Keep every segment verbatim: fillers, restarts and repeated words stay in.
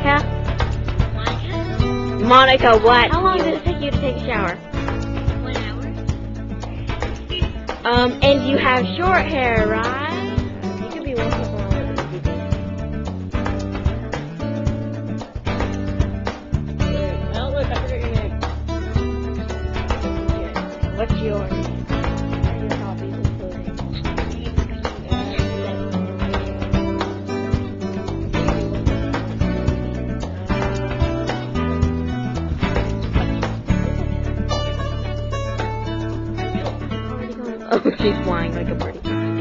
Monica? Monica? Monica, what? How long does it take you to take a shower? One hour? Um, and you have short hair, right? You could be one step along with the people. Oh, look, I forgot your name. What's your name? Your hobbies and clothing. Oh, she's flying like a birdie.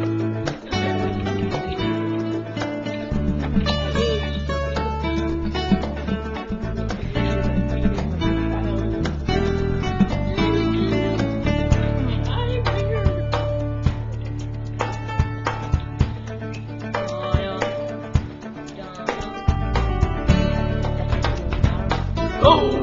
Oh!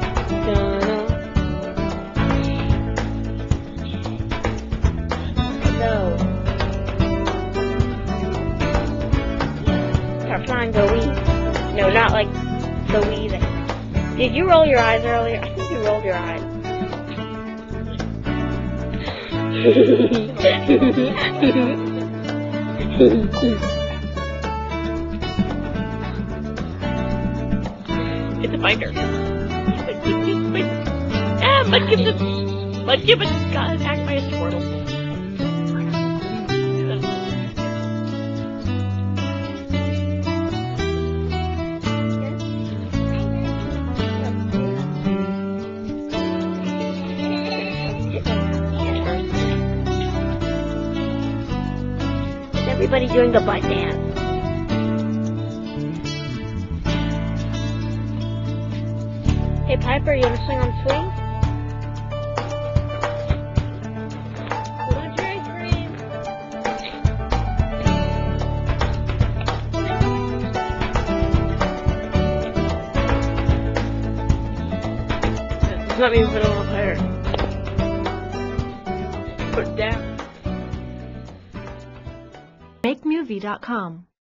Start flying the wee. No, not like the wee that. Did you roll your eyes earlier? I think you rolled your eyes. It's a binder. Ah, let's give it. Let's give it. Got attacked by a squirtle. Everybody doing the butt dance. Hey Piper, you wanna swing on the swing? What's your ice cream? It's not me put it on fire. Put it down. make movie dot com